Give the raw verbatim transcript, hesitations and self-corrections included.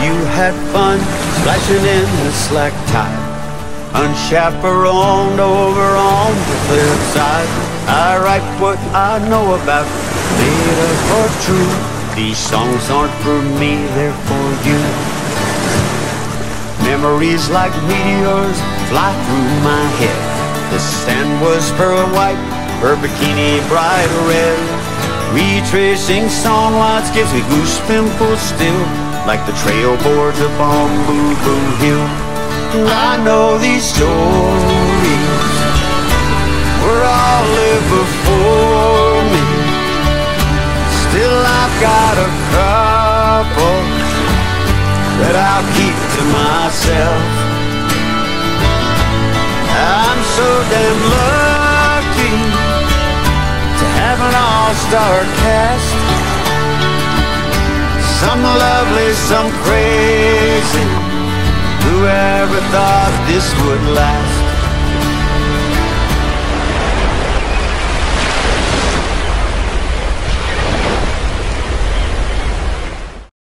You had fun splashing in the slack tide, unchaperoned over on the flip side. I write what I know about, made up or true. These songs aren't for me, they're for you. Memories like meteors fly through my head. The sand was pearl white, her bikini bright red. Retracing song lines gives me goose pimples still, like the trail boards up on Boo Boo Hill. I know these stories were all lived before me. Still I've got a couple that I'll keep to myself. I'm so damn lucky to have an all-star cast. Some lovely, some crazy. Whoever thought this would last?